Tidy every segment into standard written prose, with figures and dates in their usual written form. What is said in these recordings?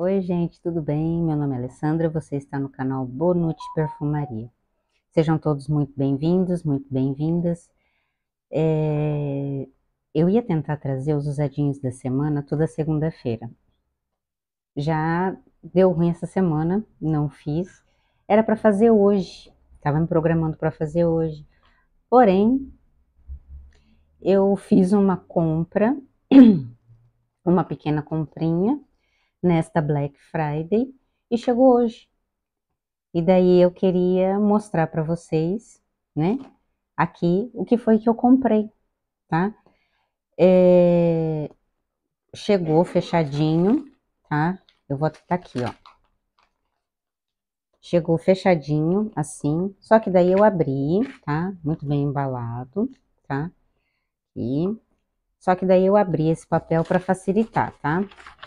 Oi, gente, tudo bem? Meu nome é Alessandra, você está no canal Bonute Perfumaria. Sejam todos muito bem-vindos, muito bem-vindas. Eu ia tentar trazer os usadinhos da semana toda segunda-feira. Já deu ruim essa semana, não fiz. Era para fazer hoje, estava me programando para fazer hoje. Porém, eu fiz uma compra, uma pequena comprinha nesta Black Friday e chegou hoje. E daí eu queria mostrar para vocês, né, aqui o que foi que eu comprei, tá? É, chegou fechadinho, tá? Eu vou tá aqui, ó. Chegou fechadinho, assim, só que daí eu abri, tá? Muito bem embalado, tá? E só que daí eu abri esse papel para facilitar, tá?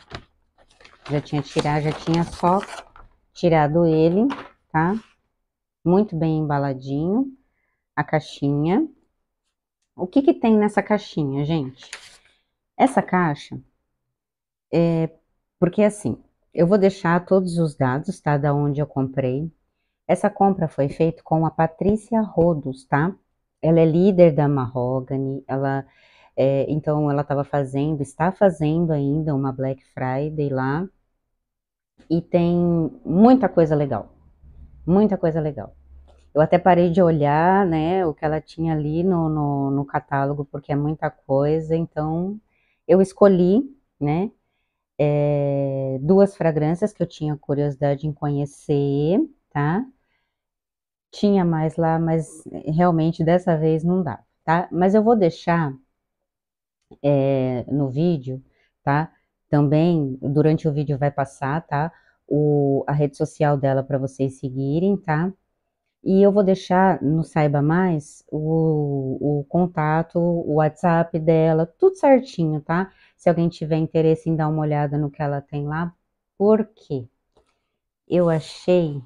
Já tinha só tirado ele, tá? Muito bem embaladinho a caixinha. O que que tem nessa caixinha, gente? Essa caixa, porque assim, eu vou deixar todos os dados, tá? Da onde eu comprei. Essa compra foi feita com a Patrícia Rodos, tá? Ela é líder da Mahogany, então ela estava fazendo, está fazendo ainda uma Black Friday lá, e tem muita coisa legal, muita coisa legal. Eu até parei de olhar, né, o que ela tinha ali no catálogo, porque é muita coisa, então eu escolhi, né, duas fragrâncias que eu tinha curiosidade em conhecer, tá? Tinha mais lá, mas realmente dessa vez não dá, tá? Mas eu vou deixar no vídeo, tá? Também durante o vídeo vai passar, tá? A rede social dela para vocês seguirem, tá? E eu vou deixar no Saiba Mais o contato, o WhatsApp dela, tudo certinho, tá? Se alguém tiver interesse em dar uma olhada no que ela tem lá, porque eu achei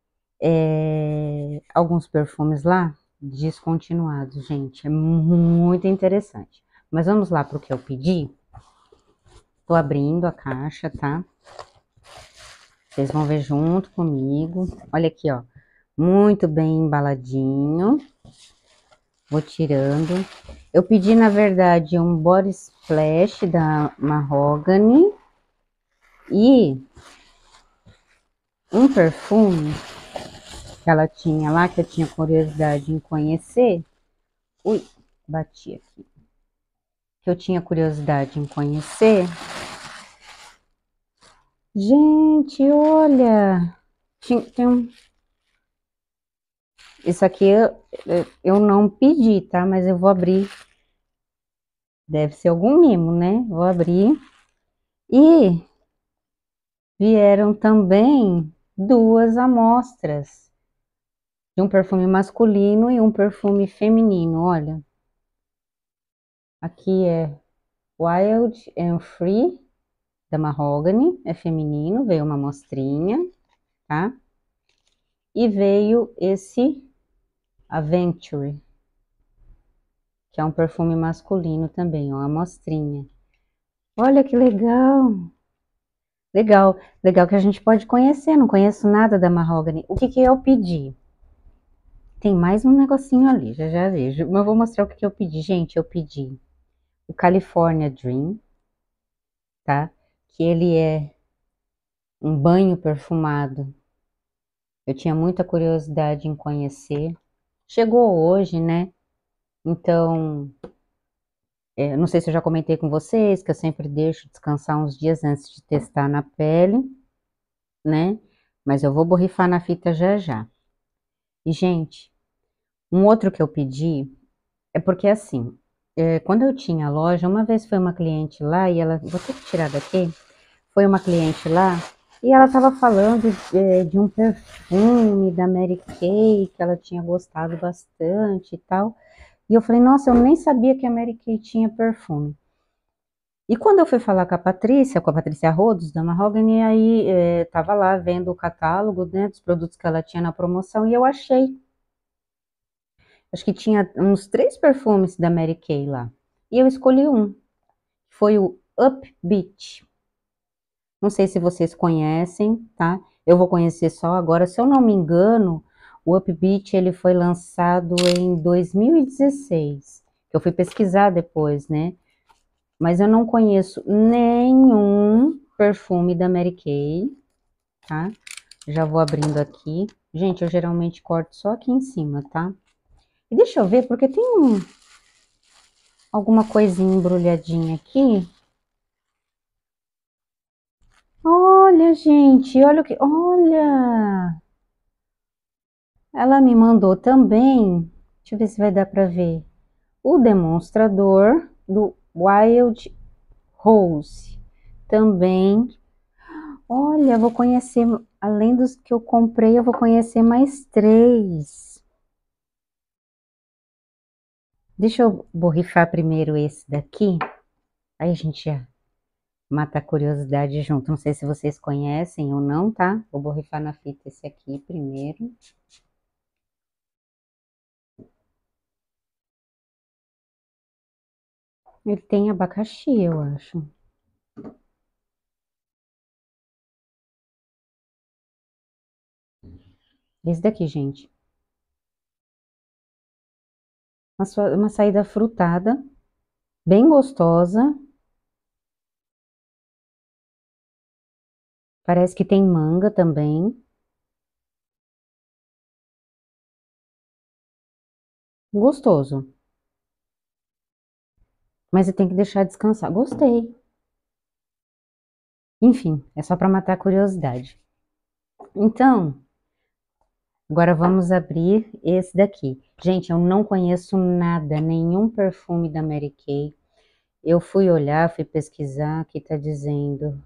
alguns perfumes lá descontinuados, gente. É muito interessante. Mas vamos lá para o que eu pedi. Tô abrindo a caixa, tá? Vocês vão ver junto comigo. Olha aqui, ó. Muito bem embaladinho. Vou tirando. Eu pedi, na verdade, um body splash da Mahogany e um perfume que ela tinha lá, que eu tinha curiosidade em conhecer. Ui, bati aqui. Que eu tinha curiosidade em conhecer. Gente, olha! Tem um... Isso aqui eu não pedi, tá? Mas eu vou abrir. Deve ser algum mimo, né? Vou abrir. E vieram também duas amostras de um perfume masculino e um perfume feminino. Olha, aqui é Wild and Free da Mahogany, é feminino, veio uma amostrinha, tá? E veio esse Aventure, que é um perfume masculino também, uma amostrinha. Olha que legal! Legal, legal que a gente pode conhecer, não conheço nada da Mahogany. O que que eu pedi? Tem mais um negocinho ali, já já vejo. Mas eu vou mostrar o que que eu pedi. Gente, eu pedi o California Dream, tá? Que ele é um banho perfumado. Eu tinha muita curiosidade em conhecer. Chegou hoje, né? Então, não sei se eu já comentei com vocês, que eu sempre deixo descansar uns dias antes de testar na pele, né? Mas eu vou borrifar na fita já já. E, gente, um outro que eu pedi é porque assim, quando eu tinha a loja, uma vez foi uma cliente lá e ela, vou ter que tirar daqui, foi uma cliente lá e ela estava falando de um perfume da Mary Kay que ela tinha gostado bastante e tal. E eu falei, nossa, eu nem sabia que a Mary Kay tinha perfume. E quando eu fui falar com a Patrícia Rodos, da Mahogany, aí tava lá vendo o catálogo, né, dos produtos que ela tinha na promoção e eu achei. Acho que tinha uns 3 perfumes da Mary Kay lá. E eu escolhi um. Foi o Upbeat. Não sei se vocês conhecem, tá? Eu vou conhecer só agora. Se eu não me engano, o Upbeat ele foi lançado em 2016. Eu fui pesquisar depois, né? Mas eu não conheço nenhum perfume da Mary Kay, tá? Já vou abrindo aqui. Gente, eu geralmente corto só aqui em cima, tá? E deixa eu ver, porque tem alguma coisinha embrulhadinha aqui. Olha, gente, olha o que... Olha! Ela me mandou também, deixa eu ver se vai dar para ver, o demonstrador do Wild Rose. Também, olha, vou conhecer, além dos que eu comprei, eu vou conhecer mais 3. Deixa eu borrifar primeiro esse daqui, aí a gente já mata a curiosidade junto. Não sei se vocês conhecem ou não, tá? Vou borrifar na fita esse aqui primeiro. Ele tem abacaxi, eu acho. Esse daqui, gente. Uma saída frutada, bem gostosa. Parece que tem manga também. Gostoso. Mas você tem que deixar descansar. Gostei. Enfim, é só para matar a curiosidade. Então, agora vamos abrir esse daqui. Gente, eu não conheço nada, nenhum perfume da Mary Kay. Eu fui olhar, fui pesquisar, aqui tá dizendo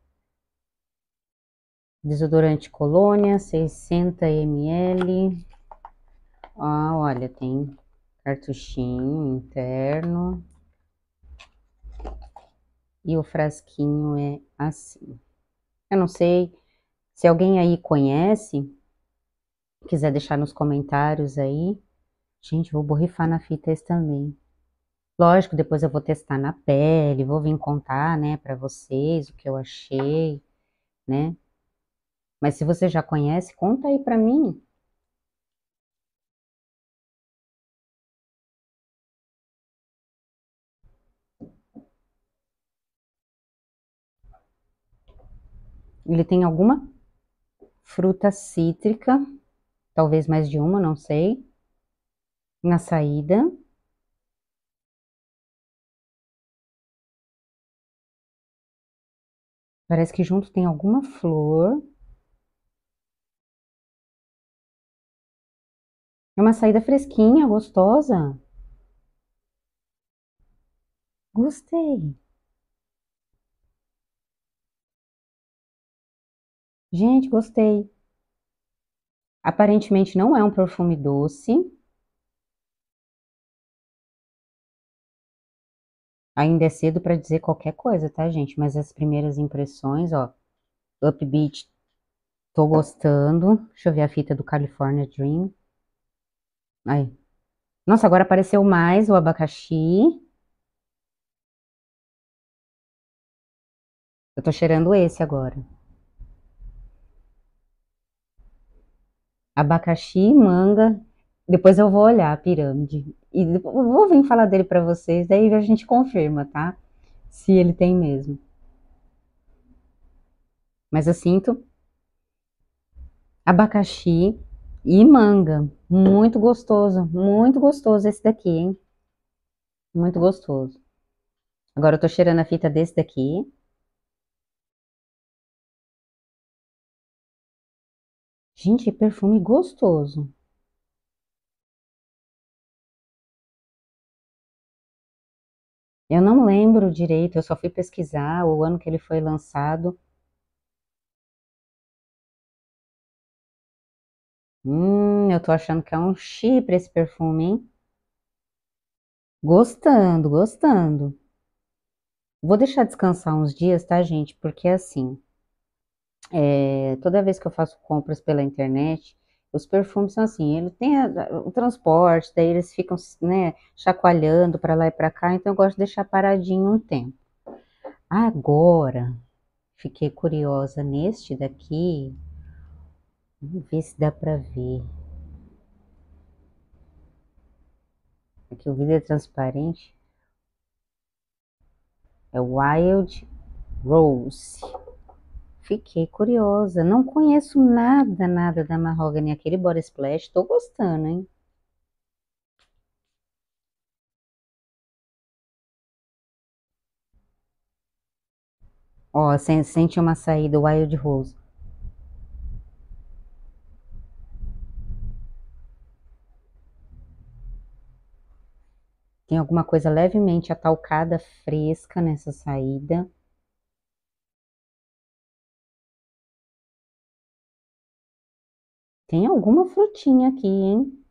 desodorante Colônia, 60 ml. Ah, olha, tem cartuchinho interno. E o frasquinho é assim. Eu não sei se alguém aí conhece, quiser deixar nos comentários aí. Gente, vou borrifar na fita esse também. Lógico, depois eu vou testar na pele, vou vir contar, né, pra vocês o que eu achei, né? Mas se você já conhece, conta aí pra mim. Ele tem alguma fruta cítrica, talvez mais de uma, não sei, na saída. Parece que junto tem alguma flor. É uma saída fresquinha, gostosa. Gostei. Gente, gostei. Aparentemente não é um perfume doce. Ainda é cedo para dizer qualquer coisa, tá, gente? Mas as primeiras impressões, ó, Upbeat, tô gostando. Deixa eu ver a fita do California Dream. Aí. Nossa, agora apareceu mais o abacaxi. Eu tô cheirando esse agora. Abacaxi, manga. Depois eu vou olhar a pirâmide. E depois eu vou vir falar dele para vocês, daí a gente confirma, tá? Se ele tem mesmo. Mas eu sinto abacaxi e manga. Muito gostoso esse daqui, hein? Muito gostoso. Agora eu tô cheirando a fita desse daqui. Gente, perfume gostoso. Eu não lembro direito, eu só fui pesquisar o ano que ele foi lançado. Eu tô achando que é um chipre esse perfume, hein? Gostando, gostando. Vou deixar descansar uns dias, tá, gente? Porque assim, toda vez que eu faço compras pela internet, os perfumes são assim, ele tem o transporte, daí eles ficam, né, chacoalhando para lá e para cá, então eu gosto de deixar paradinho um tempo. Agora, Fiquei curiosa neste daqui. Vamos ver se dá pra ver. Aqui o vidro é transparente. É Wild Rose. Fiquei curiosa. Não conheço nada da Mahogany. Aquele Body Splash. Tô gostando, hein? Ó, sente uma saída Wild Rose. Tem alguma coisa levemente atalcada, fresca nessa saída. Tem alguma frutinha aqui, hein?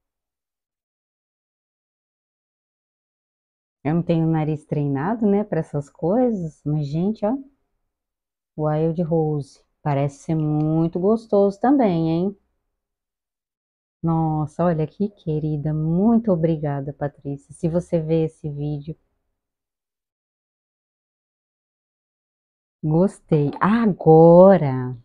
Eu não tenho o nariz treinado, né, para essas coisas, mas, gente, ó, Wild Rose. Parece ser muito gostoso também, hein? Nossa, olha que querida. Muito obrigada, Patrícia. Se você vê esse vídeo, gostei. Agora,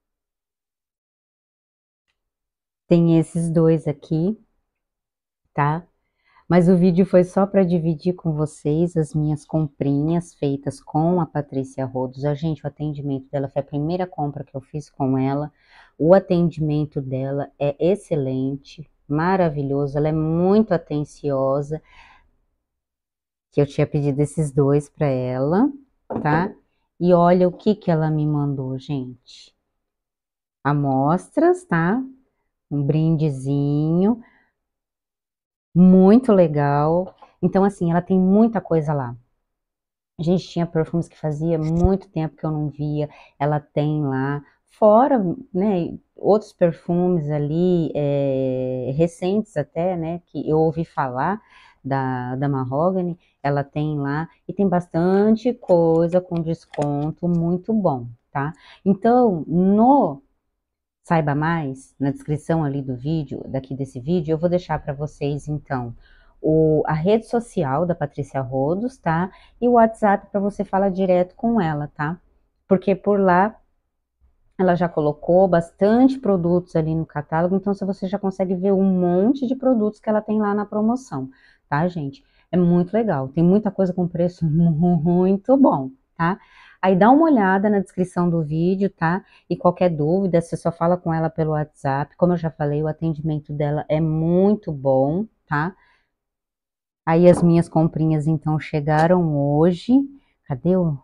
tem esses dois aqui, tá? Mas o vídeo foi só para dividir com vocês as minhas comprinhas feitas com a Patrícia Rodos. A gente, o atendimento dela foi a primeira compra que eu fiz com ela. O atendimento dela é excelente, maravilhoso. Ela é muito atenciosa, que eu tinha pedido esses dois para ela, tá? E olha o que que ela me mandou, gente. Amostras, tá? Um brindezinho, muito legal. Então, assim, ela tem muita coisa lá. A gente tinha perfumes que fazia muito tempo que eu não via, ela tem lá. Fora, né, outros perfumes ali, recentes até, né, que eu ouvi falar da Mahogany, ela tem lá, e tem bastante coisa com desconto muito bom, tá? Então, no Saiba Mais, na descrição ali do vídeo, daqui desse vídeo, eu vou deixar para vocês, então, a rede social da Patrícia Rodos, tá? E o WhatsApp para você falar direto com ela, tá? Porque por lá ela já colocou bastante produtos ali no catálogo, então você já consegue ver um monte de produtos que ela tem lá na promoção, tá, gente? É muito legal, tem muita coisa com preço muito bom, tá? Aí dá uma olhada na descrição do vídeo, tá? E qualquer dúvida, você só fala com ela pelo WhatsApp. Como eu já falei, o atendimento dela é muito bom, tá? Aí as minhas comprinhas então chegaram hoje. Cadê o...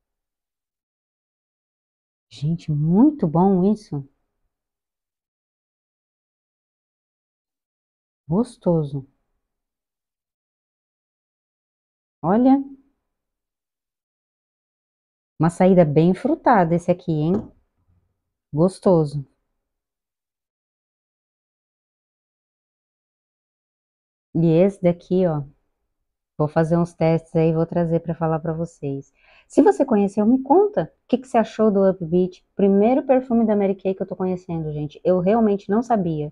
Gente, muito bom isso. Gostoso. Olha, uma saída bem frutada esse aqui, hein? Gostoso. E esse daqui, ó, vou fazer uns testes aí, vou trazer para falar para vocês. Se você conheceu, me conta o que que você achou do Upbeat. Primeiro perfume da Mary Kay que eu tô conhecendo, gente. Eu realmente não sabia.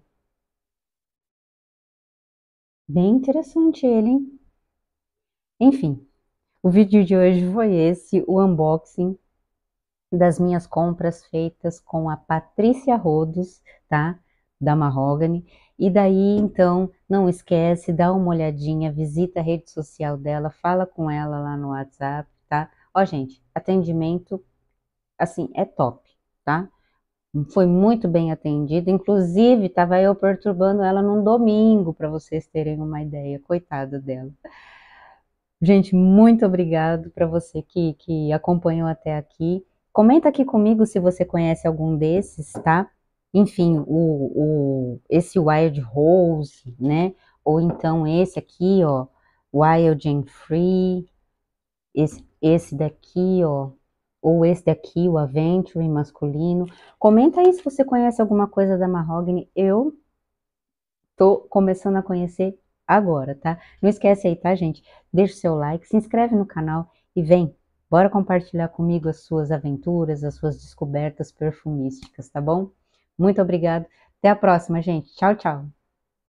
Bem interessante ele, hein? Enfim, o vídeo de hoje foi esse, o unboxing das minhas compras feitas com a Patrícia Rodos, tá? Da Mahogany. E daí, então, não esquece, dá uma olhadinha, visita a rede social dela, fala com ela lá no WhatsApp, tá? Ó, gente, atendimento, assim, é top, tá? Foi muito bem atendido, inclusive, tava eu perturbando ela num domingo, para vocês terem uma ideia, coitada dela. Gente, muito obrigado para você que acompanhou até aqui. Comenta aqui comigo se você conhece algum desses, tá? Enfim, esse Wild Rose, né? Ou então esse aqui, ó, Wild and Free. Esse daqui, ó. Ou esse daqui, o Aventure masculino. Comenta aí se você conhece alguma coisa da Mahogany. Eu tô começando a conhecer agora, tá? Não esquece aí, tá, gente? Deixa o seu like, se inscreve no canal e vem, bora compartilhar comigo as suas aventuras, as suas descobertas perfumísticas, tá bom? Muito obrigada. Até a próxima, gente. Tchau, tchau.